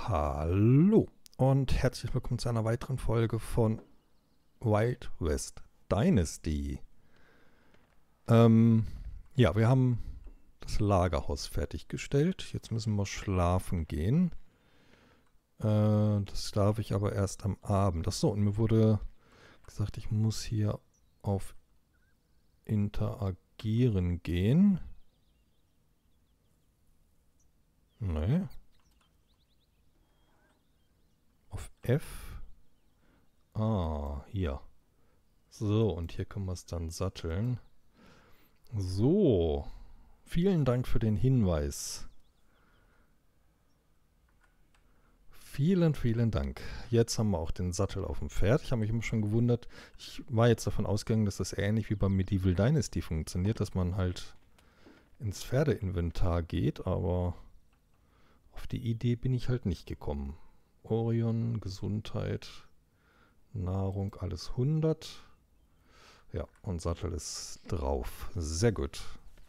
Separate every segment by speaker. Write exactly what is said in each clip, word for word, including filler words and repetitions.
Speaker 1: Hallo und herzlich willkommen zu einer weiteren Folge von Wild West Dynasty. Ähm, ja, wir haben das Lagerhaus fertiggestellt. Jetzt müssen wir schlafen gehen. Äh, das darf ich aber erst am Abend. Achso, und mir wurde gesagt, ich muss hier auf Interagieren gehen. Nee. Auf F. Ah, hier. So, und hier können wir es dann satteln. So, vielen Dank für den Hinweis. Vielen, vielen Dank. Jetzt haben wir auch den Sattel auf dem Pferd. Ich habe mich immer schon gewundert. Ich war jetzt davon ausgegangen, dass das ähnlich wie beim Medieval Dynasty funktioniert, dass man halt ins Pferdeinventar geht, aber auf die Idee bin ich halt nicht gekommen. Orion, Gesundheit, Nahrung, alles hundert. Ja, und Sattel ist drauf. Sehr gut.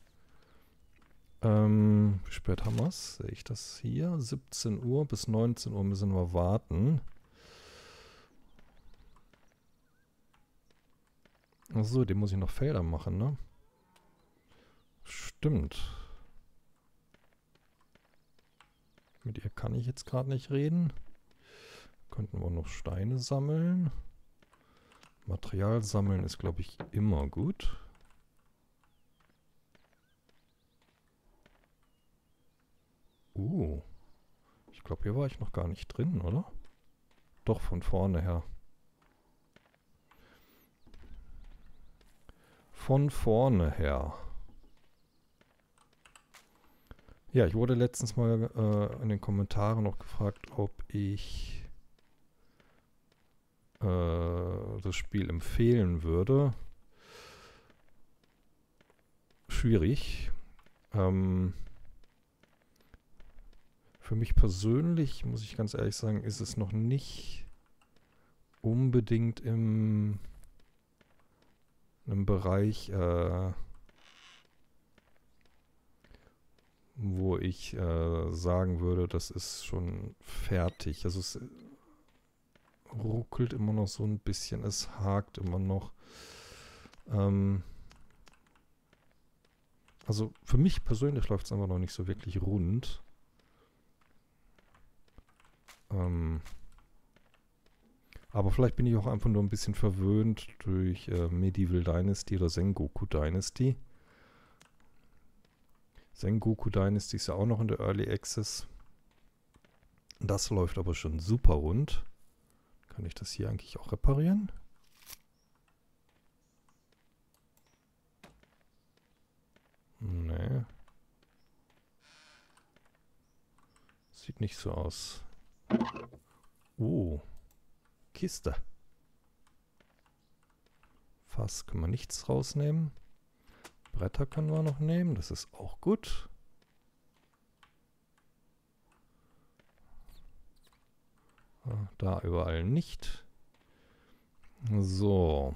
Speaker 1: Ähm, wie spät haben wir es? Sehe ich das hier? siebzehn Uhr bis neunzehn Uhr müssen wir warten. Achso, den muss ich noch Felder machen, ne? Stimmt. Mit ihr kann ich jetzt gerade nicht reden. Könnten wir noch Steine sammeln. Material sammeln ist, glaube ich, immer gut. Uh. Ich glaube, hier war ich noch gar nicht drin, oder? Doch, von vorne her. Von vorne her. Ja, ich wurde letztens mal äh, in den Kommentaren noch gefragt, ob ich äh, das Spiel empfehlen würde. Schwierig. Ähm, für mich persönlich, muss ich ganz ehrlich sagen, ist es noch nicht unbedingt im, im Bereich, äh, wo ich äh, sagen würde, das ist schon fertig. Also es ruckelt immer noch so ein bisschen, es hakt immer noch. Ähm, also für mich persönlich läuft es einfach noch nicht so wirklich rund. Ähm, aber vielleicht bin ich auch einfach nur ein bisschen verwöhnt durch äh, Medieval Dynasty oder Sengoku Dynasty. Sengoku Dynasty ist ja auch noch in der Early Access. Das läuft aber schon super rund. Kann ich das hier eigentlich auch reparieren? Nee. Sieht nicht so aus. Oh. Kiste. Fass können wir nichts rausnehmen. Bretter können wir noch nehmen. Das ist auch gut. Da überall nicht. So.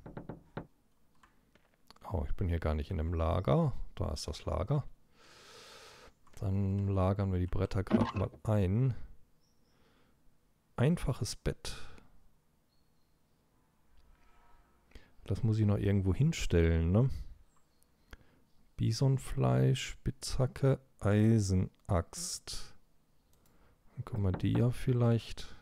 Speaker 1: Oh, ich bin hier gar nicht in einem Lager. Da ist das Lager. Dann lagern wir die Bretter gerade mal ein. Einfaches Bett. Das muss ich noch irgendwo hinstellen, ne? Bisonfleisch, Spitzhacke, Eisenaxt. Dann können wir die ja vielleicht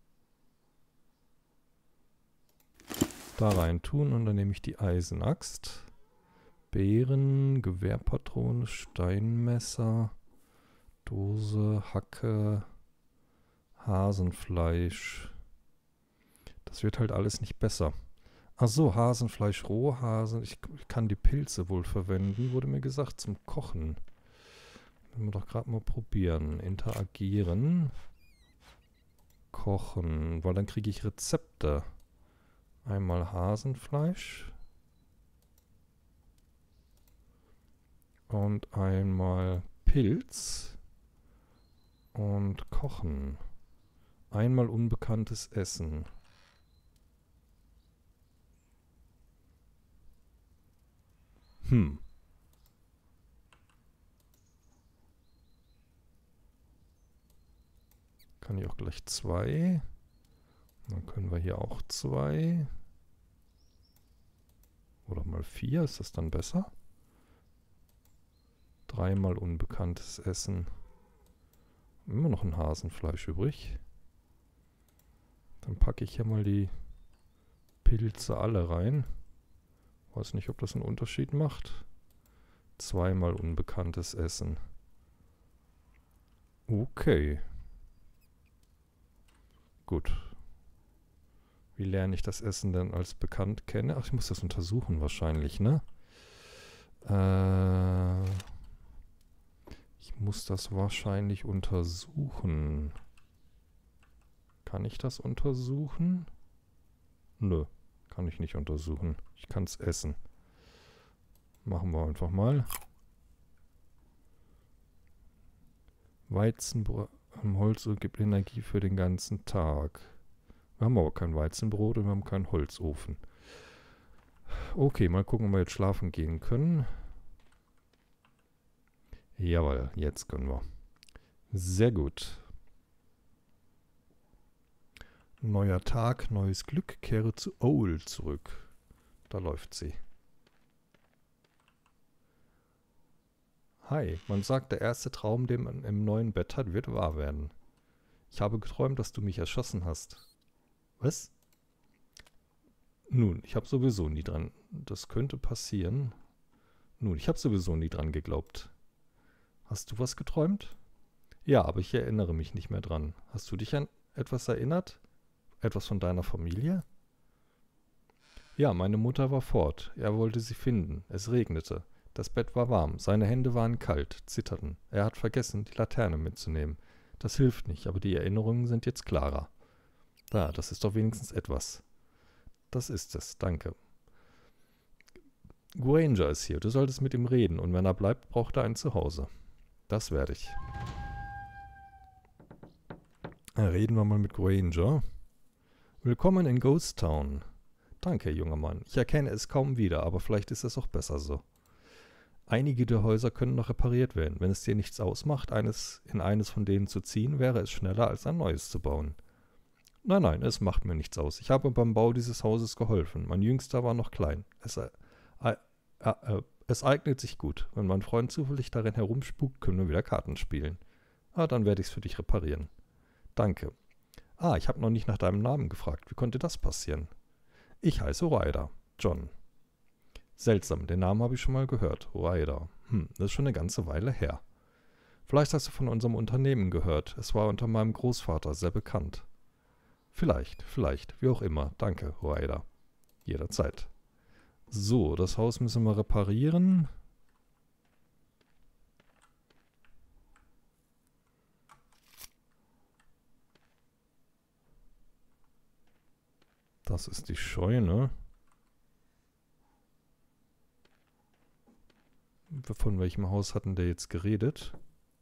Speaker 1: da rein tun und dann nehme ich die Eisenaxt. Beeren, Gewehrpatrone, Steinmesser, Dose, Hacke, Hasenfleisch. Das wird halt alles nicht besser. Achso, Hasenfleisch, Rohhasen. Ich, ich kann die Pilze wohl verwenden, wurde mir gesagt, zum Kochen. Werden wir doch gerade mal probieren. Interagieren. Kochen, weil dann kriege ich Rezepte. Einmal Hasenfleisch. Und einmal Pilz. Und kochen. Einmal unbekanntes Essen. Hm. kann ich auch gleich zwei. Dann können wir hier auch zwei. Oder mal vier, ist das dann besser? Dreimal unbekanntes Essen. Immer noch ein Hasenfleisch übrig. Dann packe ich hier mal die Pilze alle rein. Weiß nicht, ob das einen Unterschied macht. Zweimal unbekanntes Essen. Okay. Gut. Wie lerne ich das Essen denn als bekannt kennen? Ach, ich muss das untersuchen wahrscheinlich, ne? Äh, ich muss das wahrscheinlich untersuchen. Kann ich das untersuchen? Nö, kann ich nicht untersuchen. Ich kann es essen. Machen wir einfach mal. Weizenbrot am Holzofen gibt Energie für den ganzen Tag. Wir haben aber kein Weizenbrot und wir haben keinen Holzofen. Okay, mal gucken, ob wir jetzt schlafen gehen können. Jawohl, jetzt können wir. Sehr gut. Neuer Tag, neues Glück, kehre zu Owl zurück. Da läuft sie. Hi, man sagt, der erste Traum, den man im neuen Bett hat, wird wahr werden. Ich habe geträumt, dass du mich erschossen hast. Was? Nun, ich habe sowieso nie dran. Das könnte passieren. Nun, ich habe sowieso nie dran geglaubt. Hast du was geträumt? Ja, aber ich erinnere mich nicht mehr dran. Hast du dich an etwas erinnert? Etwas von deiner Familie? Ja, meine Mutter war fort. Er wollte sie finden. Es regnete. Das Bett war warm. Seine Hände waren kalt, zitterten. Er hat vergessen, die Laterne mitzunehmen. Das hilft nicht, aber die Erinnerungen sind jetzt klarer. Da, das ist doch wenigstens etwas. Das ist es, danke. Granger ist hier. Du solltest mit ihm reden und wenn er bleibt, braucht er ein Zuhause. Das werde ich. Reden wir mal mit Granger. Willkommen in Ghost Town. Danke, junger Mann. Ich erkenne es kaum wieder, aber vielleicht ist es auch besser so. Einige der Häuser können noch repariert werden. Wenn es dir nichts ausmacht, eines in eines von denen zu ziehen, wäre es schneller, als ein neues zu bauen. Nein, nein, es macht mir nichts aus. Ich habe beim Bau dieses Hauses geholfen. Mein Jüngster war noch klein. Es, äh, äh, äh, es eignet sich gut. Wenn mein Freund zufällig darin herumspukt, können wir wieder Karten spielen. Ah, dann werde ich es für dich reparieren. Danke. Ah, ich habe noch nicht nach deinem Namen gefragt. Wie konnte das passieren? Ich heiße Ryder. John. Seltsam, den Namen habe ich schon mal gehört. Ryder. Hm, das ist schon eine ganze Weile her. Vielleicht hast du von unserem Unternehmen gehört. Es war unter meinem Großvater sehr bekannt. Vielleicht, vielleicht, wie auch immer. Danke, Ryder. Jederzeit. So, das Haus müssen wir reparieren. Das ist die Scheune. Von welchem Haus hatten der jetzt geredet?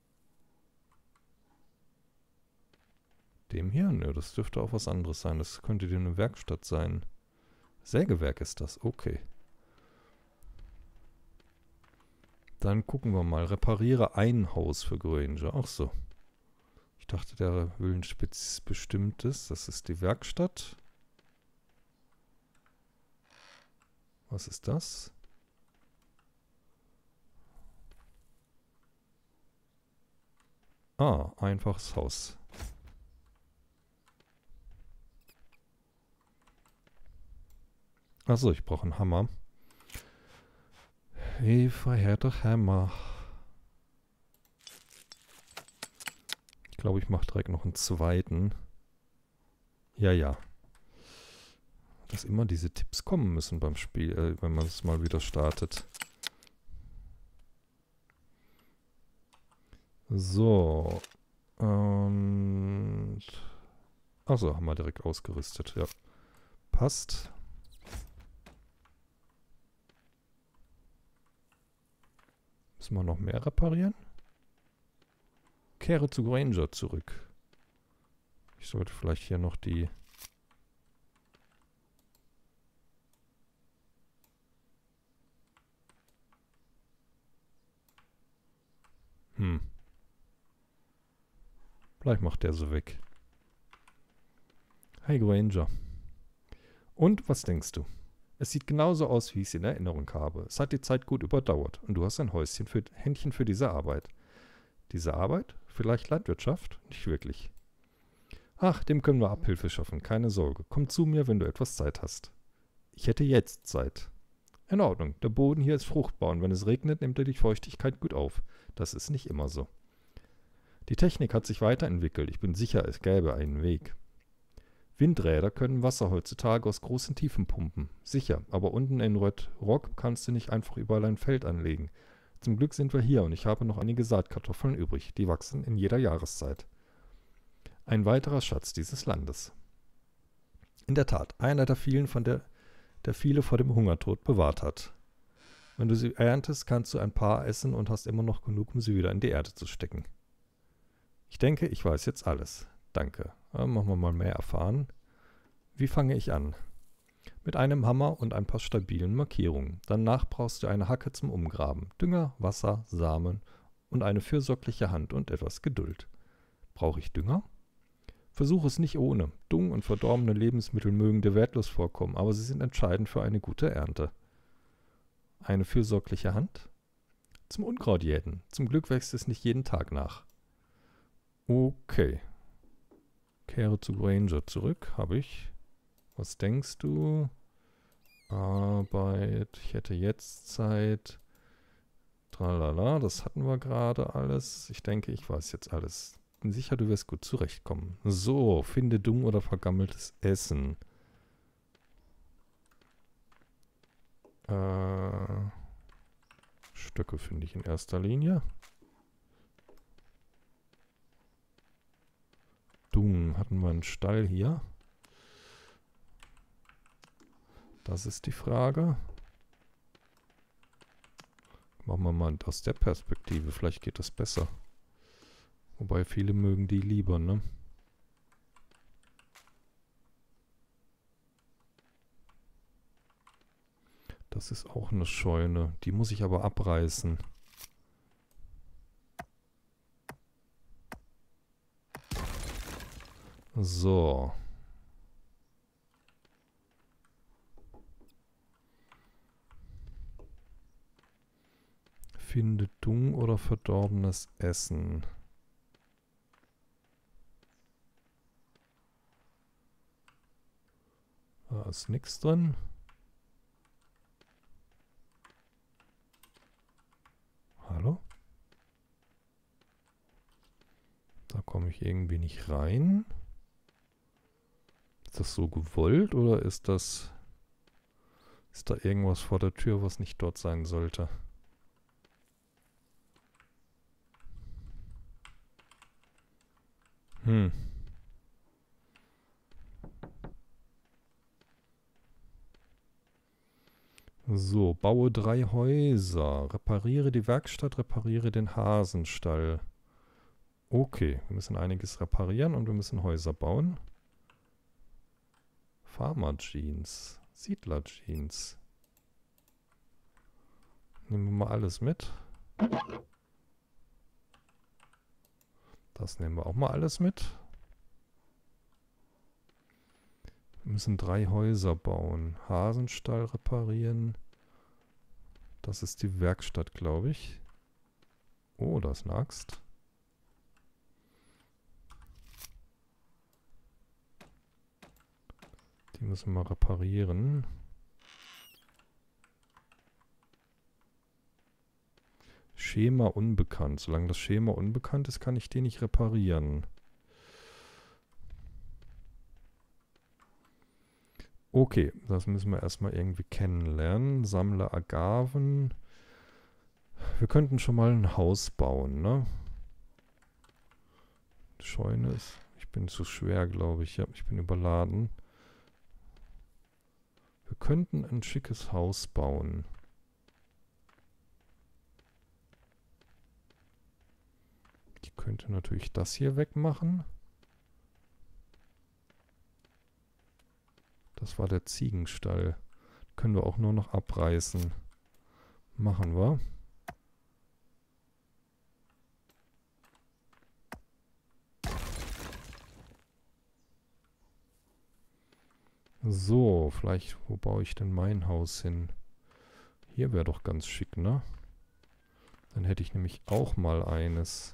Speaker 1: Dem hier? Nö, das dürfte auch was anderes sein. Das könnte dir eine Werkstatt sein. Sägewerk ist das, okay. Dann gucken wir mal. Repariere ein Haus für Granger. Ach so. Ich dachte, der will ein spitz bestimmtes. Das ist die Werkstatt. Was ist das? Ah, einfaches Haus. Achso, ich brauche einen Hammer. Eva, Herr der Hammer. Ich glaube, ich mache direkt noch einen zweiten. Ja, ja. Dass immer diese Tipps kommen müssen beim Spiel, äh, wenn man es mal wieder startet. So. Und... Achso, haben wir direkt ausgerüstet, ja. Passt. Müssen wir noch mehr reparieren? Kehre zu Granger zurück. Ich sollte vielleicht hier noch die... Hm. Vielleicht macht der so weg. Hi Granger. Und was denkst du? Es sieht genauso aus, wie ich es in Erinnerung habe. Es hat die Zeit gut überdauert und du hast ein Häuschen für, Händchen für diese Arbeit. Diese Arbeit? Vielleicht Landwirtschaft? Nicht wirklich. Ach, dem können wir Abhilfe schaffen, keine Sorge. Komm zu mir, wenn du etwas Zeit hast. Ich hätte jetzt Zeit. In Ordnung, der Boden hier ist fruchtbar und wenn es regnet, nimmt er die Feuchtigkeit gut auf. Das ist nicht immer so. Die Technik hat sich weiterentwickelt. Ich bin sicher, es gäbe einen Weg. Windräder können Wasser heutzutage aus großen Tiefen pumpen. Sicher, aber unten in Red Rock kannst du nicht einfach überall ein Feld anlegen. Zum Glück sind wir hier und ich habe noch einige Saatkartoffeln übrig. Die wachsen in jeder Jahreszeit. Ein weiterer Schatz dieses Landes. In der Tat, einer der vielen, von der, der viele vor dem Hungertod bewahrt hat. Wenn du sie erntest, kannst du ein paar essen und hast immer noch genug, um sie wieder in die Erde zu stecken. Ich denke, ich weiß jetzt alles. Danke. Ja, machen wir mal mehr erfahren. Wie fange ich an? Mit einem Hammer und ein paar stabilen Markierungen. Danach brauchst du eine Hacke zum Umgraben, Dünger, Wasser, Samen und eine fürsorgliche Hand und etwas Geduld. Brauche ich Dünger? Versuche es nicht ohne. Dung und verdorbene Lebensmittel mögen dir wertlos vorkommen, aber sie sind entscheidend für eine gute Ernte. Eine fürsorgliche Hand? Zum Unkraut jäten. Zum Glück wächst es nicht jeden Tag nach. Okay. Kehre zu Granger zurück. Habe ich. Was denkst du? Arbeit. Ich hätte jetzt Zeit. Tralala. Das hatten wir gerade alles. Ich denke, ich weiß jetzt alles. Bin sicher, du wirst gut zurechtkommen. So, finde Dung oder vergammeltes Essen. Äh, Stöcke finde ich in erster Linie. Dung. Hatten wir einen Stall hier? Das ist die Frage. Machen wir mal aus der Perspektive. Vielleicht geht das besser. Wobei viele mögen die lieber, ne? Das ist auch eine Scheune. Die muss ich aber abreißen. So. Finde Dung oder verdorbenes Essen. Da ist nichts drin. Hallo? Da komme ich irgendwie nicht rein. Ist das so gewollt oder ist das... Ist da irgendwas vor der Tür, was nicht dort sein sollte? Hm. So, baue drei Häuser. Repariere die Werkstatt, repariere den Hasenstall. Okay, wir müssen einiges reparieren und wir müssen Häuser bauen. Farmer-Jeans, Siedler-Jeans. Nehmen wir mal alles mit. Das nehmen wir auch mal alles mit. Wir müssen drei Häuser bauen. Hasenstall reparieren. Das ist die Werkstatt, glaube ich. Oh, da ist eine Axt. Die müssen wir reparieren. Schema unbekannt. Solange das Schema unbekannt ist, kann ich den nicht reparieren. Okay, das müssen wir erstmal irgendwie kennenlernen. Sammle Agaven. Wir könnten schon mal ein Haus bauen, ne? Scheune ist... Ich bin zu schwer, glaube ich. Ja, ich bin überladen. Wir könnten ein schickes Haus bauen. Ich könnte natürlich das hier wegmachen. Das war der Ziegenstall. Können wir auch nur noch abreißen. Machen wir. So, vielleicht, wo baue ich denn mein Haus hin? Hier wäre doch ganz schick, ne? Dann hätte ich nämlich auch mal eines.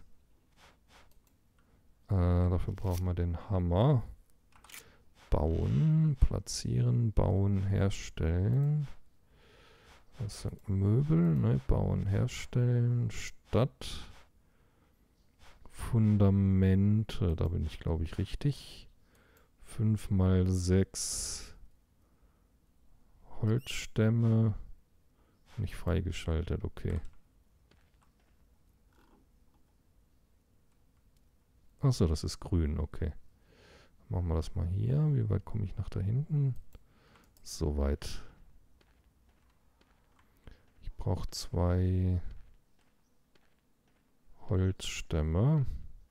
Speaker 1: Äh, dafür brauchen wir den Hammer. Bauen, platzieren, bauen, herstellen. Das sind Möbel, ne? Bauen, herstellen, Stadt. Fundamente, da bin ich, glaube ich, richtig. fünf mal sechs Holzstämme. Nicht freigeschaltet, okay. Achso, das ist grün, okay. Machen wir das mal hier. Wie weit komme ich nach da hinten? So weit. Ich brauche zwei Holzstämme.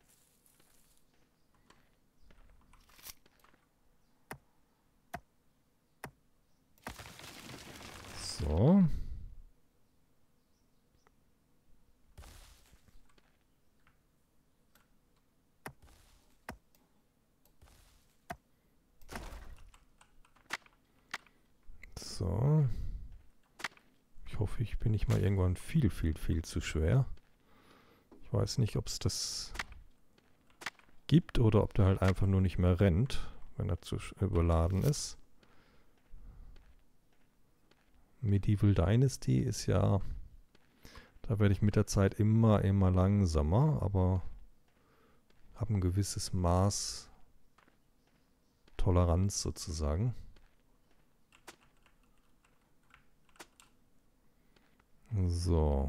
Speaker 1: So. So. Ich hoffe, ich bin nicht mal irgendwann viel, viel, viel zu schwer. Ich weiß nicht, ob es das gibt oder ob der halt einfach nur nicht mehr rennt, wenn er zu überladen ist. Medieval Dynasty ist ja, da werde ich mit der Zeit immer, immer langsamer, aber habe ein gewisses Maß Toleranz sozusagen. So.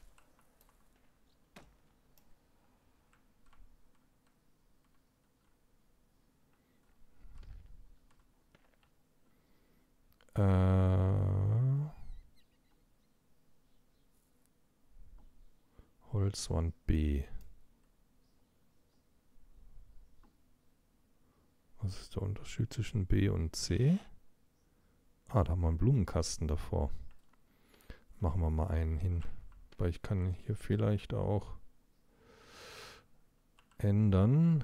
Speaker 1: Äh, Holzwand B. Was ist der Unterschied zwischen B und C? Ah, da haben wir einen Blumenkasten davor. Machen wir mal einen hin. Weil ich kann hier vielleicht auch ändern.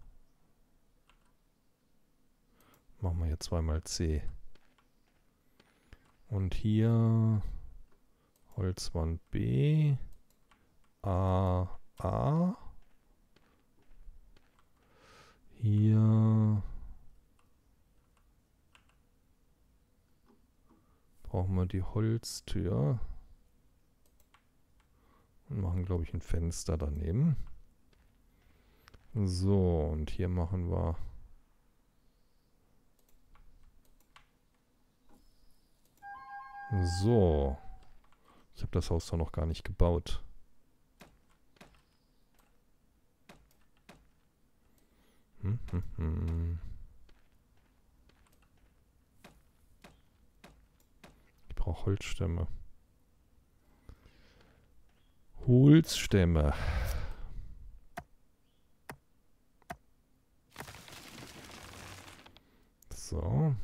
Speaker 1: Machen wir hier zweimal C. Und hier Holzwand B. A, A. Hier brauchen wir die Holztür. Und machen, glaube ich, ein Fenster daneben. So, und hier machen wir so. Ich habe das Haus doch noch gar nicht gebaut. Hm, hm, hm. Ich brauche Holzstämme. Holzstämme. So.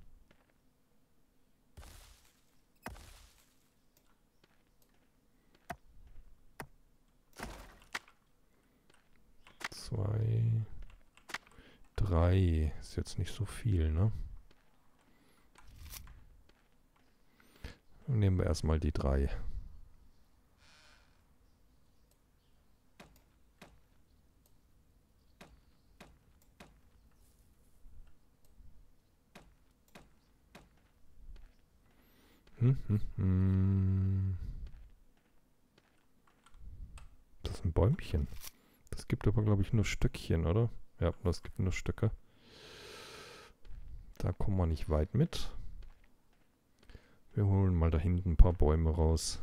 Speaker 1: Zwei. Drei. Ist jetzt nicht so viel, ne? Dann nehmen wir erstmal die drei. Hm, hm, hm. Das ist ein Bäumchen. Das gibt aber, glaube ich, nur Stöckchen, oder? Ja, das gibt nur Stöcke. Da kommen wir nicht weit mit. Wir holen mal da hinten ein paar Bäume raus.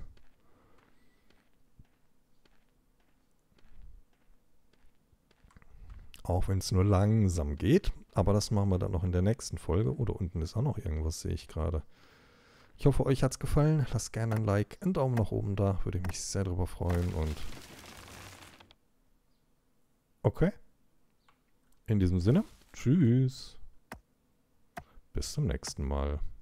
Speaker 1: Auch wenn es nur langsam geht. Aber das machen wir dann noch in der nächsten Folge. Oder unten ist auch noch irgendwas, sehe ich gerade. Ich hoffe, euch hat es gefallen. Lasst gerne ein Like, einen Daumen nach oben da. Würde ich mich sehr darüber freuen. Und okay. In diesem Sinne, tschüss. Bis zum nächsten Mal.